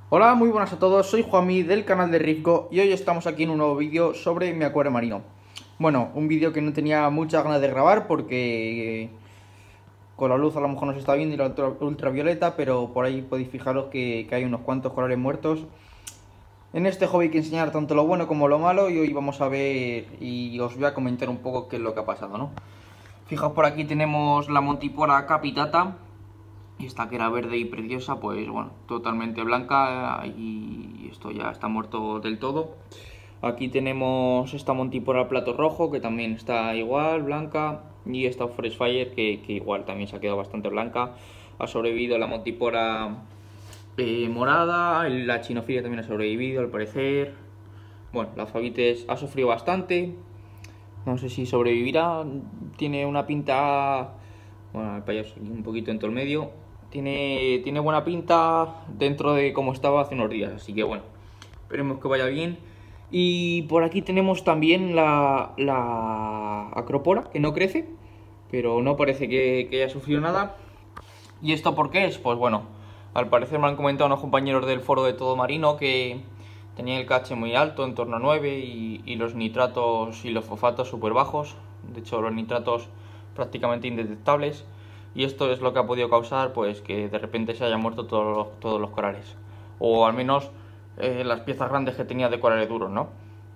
Hola, muy buenas a todos, soy Juanmi del canal de Risco y hoy estamos aquí en un nuevo vídeo sobre mi acuario marino. Bueno, un vídeo que no tenía muchas ganas de grabar porque con la luz a lo mejor no se está viendo y la ultravioleta, pero por ahí podéis fijaros que hay unos cuantos corales muertos. En este hobby hay que enseñar tanto lo bueno como lo malo y hoy vamos a ver y os voy a comentar un poco qué es lo que ha pasado, ¿no? Fijaos, por aquí tenemos la Montipora capitata. Esta que era verde y preciosa, pues bueno, totalmente blanca y esto ya está muerto del todo. Aquí tenemos esta Montipora plato rojo, que también está igual, blanca. Y esta Forest Fire, que igual también se ha quedado bastante blanca. Ha sobrevivido la Montipora morada, la Chinofilia también ha sobrevivido al parecer. Bueno, la Fabites ha sufrido bastante. No sé si sobrevivirá. Tiene una pinta... Bueno, el payaso aquí un poquito en todo el medio. Tiene buena pinta dentro de como estaba hace unos días. Así que bueno, esperemos que vaya bien. Y por aquí tenemos también la Acropora, que no crece, pero no parece que haya sufrido nada. ¿Y esto por qué es? Pues bueno, al parecer me han comentado unos compañeros del foro de Todo Marino que tenía el KH muy alto, en torno a 9, y los nitratos y los fosfatos súper bajos. De hecho, los nitratos prácticamente indetectables. Y esto es lo que ha podido causar pues que de repente se hayan muerto todos los corales. O al menos las piezas grandes que tenía de corales duros, ¿no?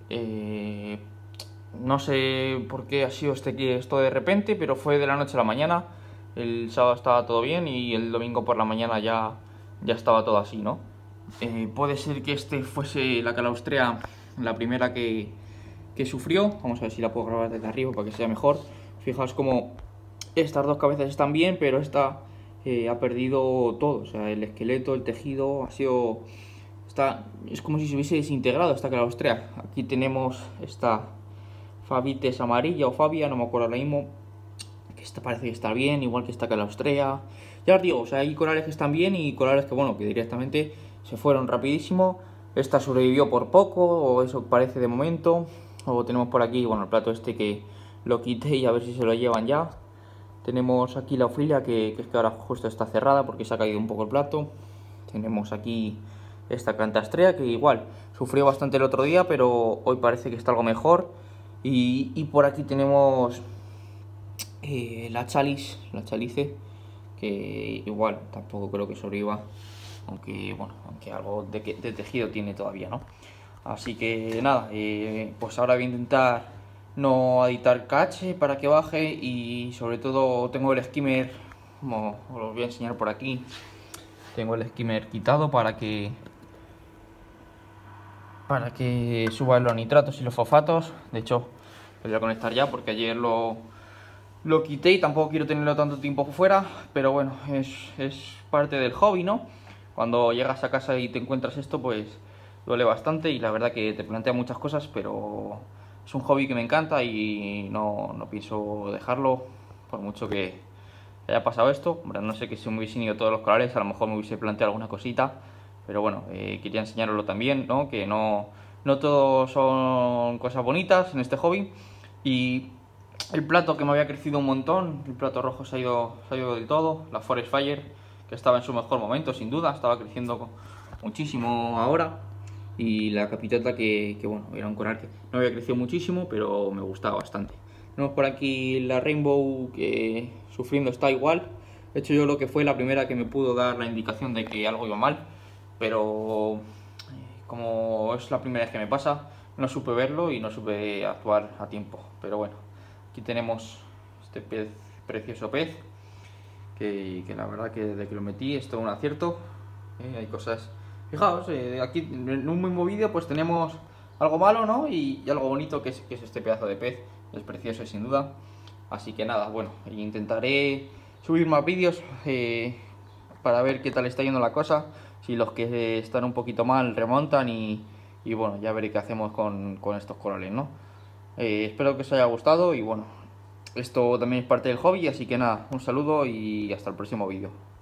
No sé por qué ha sido esto de repente, pero fue de la noche a la mañana. El sábado estaba todo bien y el domingo por la mañana ya estaba todo así, ¿no? Puede ser que este fuese la calaustrea, la primera que sufrió. Vamos a ver si la puedo grabar desde arriba para que sea mejor. Fijaos como estas dos cabezas están bien, pero esta ha perdido todo. O sea, el esqueleto, el tejido, es como si se hubiese desintegrado esta calaustrea. Aquí tenemos esta Fabites amarilla o Fabia, no me acuerdo ahora mismo, que esta parece que está bien, igual que esta calaustrea. Ya os digo, o sea, hay corales que están bien y corales que, bueno, que directamente se fueron rapidísimo. Esta sobrevivió por poco, o eso parece de momento. O tenemos por aquí, bueno, el plato este que lo quité y a ver si se lo llevan ya. Tenemos aquí la ofilia que es que ahora justo está cerrada porque se ha caído un poco el plato. Tenemos aquí esta cantastrea que igual sufrió bastante el otro día, pero hoy parece que está algo mejor. Y por aquí tenemos la chalice, que igual tampoco creo que sobreviva, aunque bueno, aunque algo de tejido tiene todavía, ¿no? Así que nada, pues ahora voy a intentar no editar cache para que baje y sobre todo tengo el skimmer, como os lo voy a enseñar por aquí, tengo el skimmer quitado para que suban los nitratos y los fosfatos. De hecho, lo voy a conectar ya porque ayer lo quité y tampoco quiero tenerlo tanto tiempo fuera, pero bueno, es parte del hobby, ¿no? Cuando llegas a casa y te encuentras esto, pues duele bastante y la verdad que te plantea muchas cosas, pero es un hobby que me encanta y no pienso dejarlo por mucho que haya pasado esto. Hombre, no sé que si me hubiesen ido todos los corales, a lo mejor me hubiese planteado alguna cosita, pero bueno, quería enseñaroslo también, ¿no? Que no todo son cosas bonitas en este hobby. Y el plato que me había crecido un montón, el plato rojo se ha ido de todo. La Forest Fire, que estaba en su mejor momento, sin duda, estaba creciendo muchísimo ahora. Y la capitata que bueno, era un coral que no había crecido muchísimo, pero me gustaba bastante. Tenemos por aquí la Rainbow, que sufriendo está igual. De hecho, yo lo que fue la primera que me pudo dar la indicación de que algo iba mal, pero como es la primera vez que me pasa, no supe verlo y no supe actuar a tiempo. Pero bueno, aquí tenemos este precioso pez, que la verdad que desde que lo metí es todo un acierto. Hay cosas... Fijaos, aquí en un mismo vídeo pues tenemos algo malo, ¿no? Y algo bonito que es este pedazo de pez. Es precioso sin duda. Así que nada, bueno, intentaré subir más vídeos para ver qué tal está yendo la cosa. Si los que están un poquito mal remontan y bueno, ya veré qué hacemos con estos corales, ¿no? Espero que os haya gustado y bueno, esto también es parte del hobby, así que nada, un saludo y hasta el próximo vídeo.